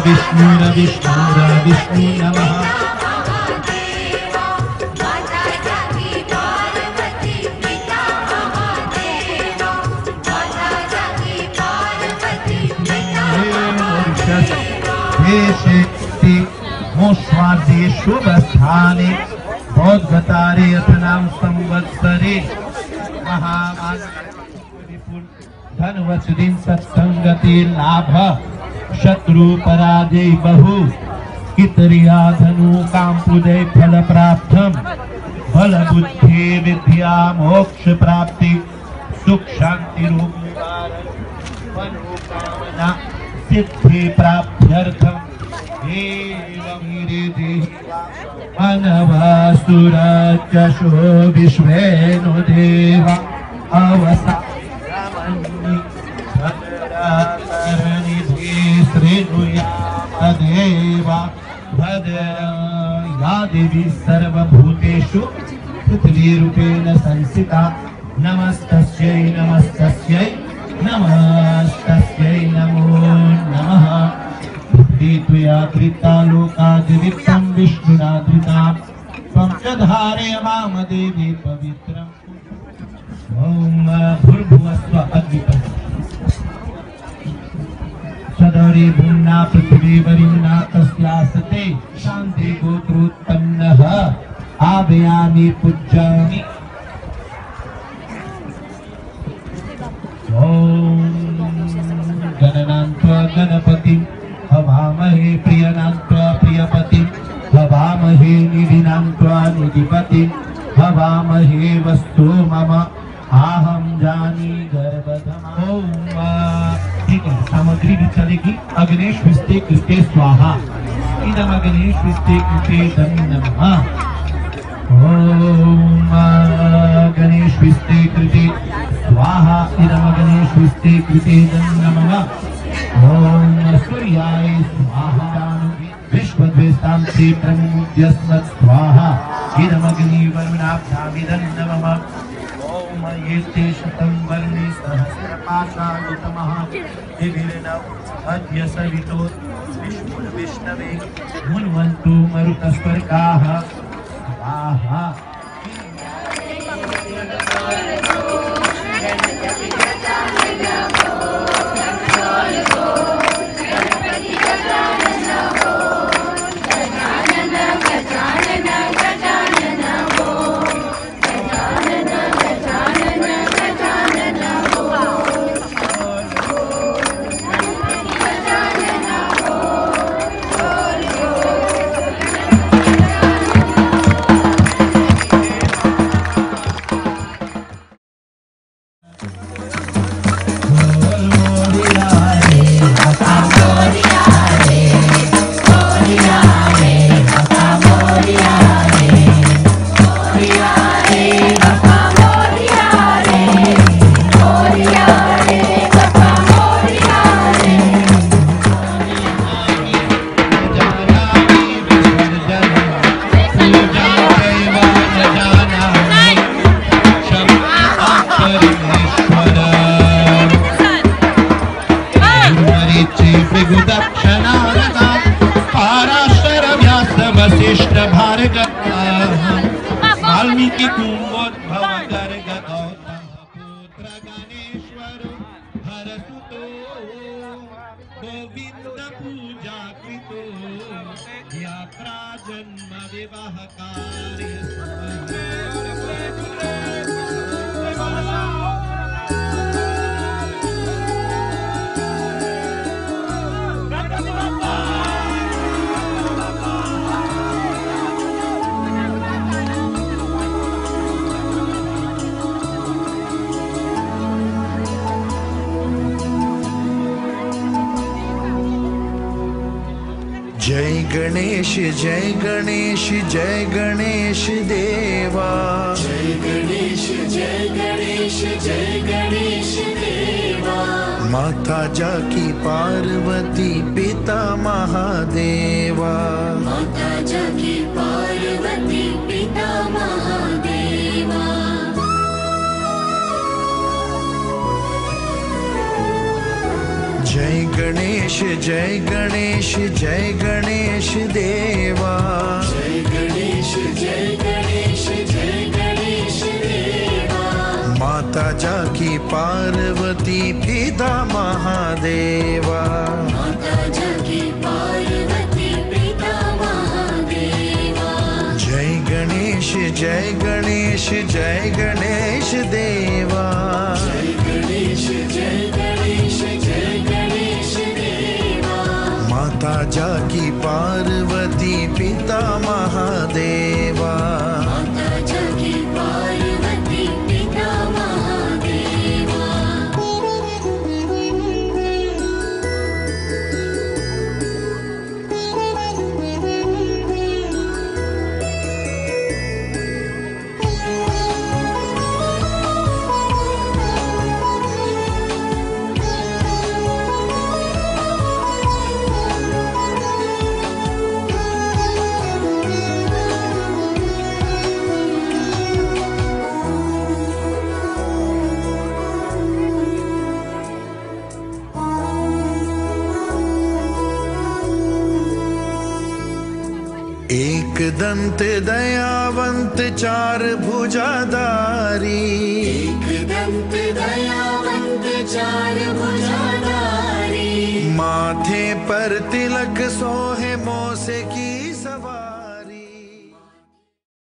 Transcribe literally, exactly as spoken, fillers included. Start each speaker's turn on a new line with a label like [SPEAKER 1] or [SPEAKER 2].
[SPEAKER 1] विष्णुरविष्णुरविष्णु नमः। हे शक्ति मोस्वादे शुभ स्थाने बौद्धतारे अथनाम संवत्सरे महामान धनवचदिन सत्संगति लाभ शत्रु पराजय बहु कितरिया धनु कामपुदय फल प्राप्तम बल बुद्धि विद्या मोक्ष प्राप्ति सुख शांति रूप मनोकामना सिद्धि प्राप्त्यर्थम मानवासुराचशो विश्वेनो देवा अवसानिधि श्रेणुयादेवा भद्र या देवी सर्वभूतेषु पृथ्वीरूपेण संस्थिता नमस्तस्यै नमस्तस्यै नमस्तस्यै नमो नमः। त्वया कृता लोकादिवित्तं विष्णुना धृता त्वं च धारयाम देवी पवित्रम्। ॐ भूर्भुवस्व अग्निपः सदरे भूम्ना पृथ्वी वरिम्ना तस्यास्ते शान्ति गोत्रोत्पन्नः आव्यामि पूज्यामि। ॐ गणनान्त्वा गणपतिं हवामहे प्रियनान्त्वा प्रियपतिं हवामहे निधिनान्त्वा निधिपतिं हवामहे वस्तु मम आहम जानी गर्भधम। ओम ठीक है, सामग्री भी चलेगी। अग्नेश विस्ते कृते स्वाहा इदम अग्नेश विस्ते कृते दम नमः। ओम गणेश विस्ते कृते स्वाहा इदम गणेश विस्ते कृते दम नमः। ओम सूर्याय स्वाहा विश्वद्वेष्टां ते प्रमुद्यस्मत् स्वाहा इदम अग्निवर्णाभ्यामिदं नमः। ओम येते शतं वर्णे सहस्रपाशायुतमः दिविर्नव अद्य सवितो विष्णुर्विष्णवे मुन्वन्तु मरुतस्वर्गाः स्वाहा। वाल्मीकि कुंभोद्भव गर्ग गौतम पुत्र गणेश्वर हरसुतो गोविंद पूजा कृतो यात्रा जन्म विवाह कार्य
[SPEAKER 2] जय गणेश जय गणेश जय गणेश देवा।
[SPEAKER 3] जय गणेश जय गणेश जय गणेश देवा।
[SPEAKER 2] माता जाकी पार्वती पिता महादेवा।
[SPEAKER 3] माता जाकी पार्वती पिता महादेवा।
[SPEAKER 2] जय गणेश गणेश जय गणेश जय गणेश देवा।
[SPEAKER 3] जय गणेश जय गणेश जय गणेश देवा।
[SPEAKER 2] माता जाकी पार्वती पिता महादेवा।
[SPEAKER 3] माता जाकी पार्वती पिता महादेवा।
[SPEAKER 2] जय गणेश जय गणेश जय गणेश देवा।
[SPEAKER 3] जय गणेश जय गणेश जय गणेश देवा।
[SPEAKER 2] माता जाकी पार्वती पिता महादेवा।
[SPEAKER 3] माता जाकी पार्वती पिता महादेवा।
[SPEAKER 2] एक दंत दयावंत चार भुजाधारी।
[SPEAKER 3] एक दंत दयावंत चार भुजाधारी।
[SPEAKER 2] माथे पर तिलक सोहे मोसे की